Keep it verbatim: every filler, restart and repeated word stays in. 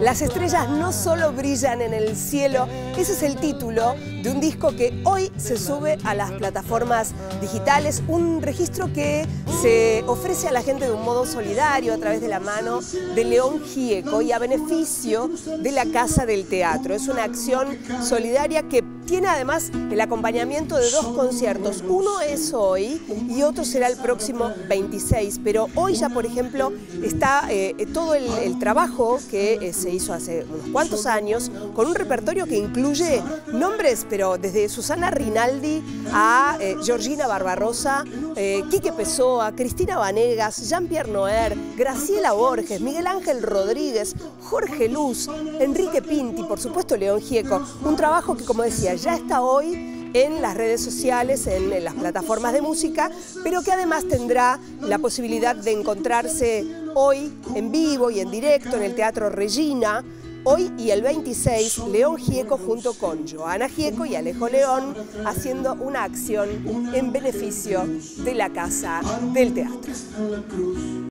Las estrellas no solo brillan en el cielo, ese es el título de un disco que hoy se sube a las plataformas digitales, un registro que se ofrece a la gente de un modo solidario a través de la mano de León Gieco y a beneficio de la Casa del Teatro. Es una acción solidaria que tiene además el acompañamiento de dos conciertos. Uno es hoy y otro será el próximo veintiséis, pero hoy ya, por ejemplo, está eh, todo el, el trabajo que eh, se hizo hace unos cuantos años con un repertorio que incluye nombres, pero desde Susana Rinaldi a eh, Georgina Barbarosa, eh, Quique Pessoa, Cristina Vanegas, Jean-Pierre Noer, Graciela Borges, Miguel Ángel Rodríguez, Jorge Luz, Enrique Pinti, por supuesto León Gieco. Un trabajo que, como decía, ya está hoy en las redes sociales, en, en las plataformas de música, pero que además tendrá la posibilidad de encontrarse hoy en vivo y en directo en el Teatro Regina. Hoy y el veintiséis, León Gieco junto con Joana Gieco y Alejo León haciendo una acción en beneficio de la Casa del Teatro.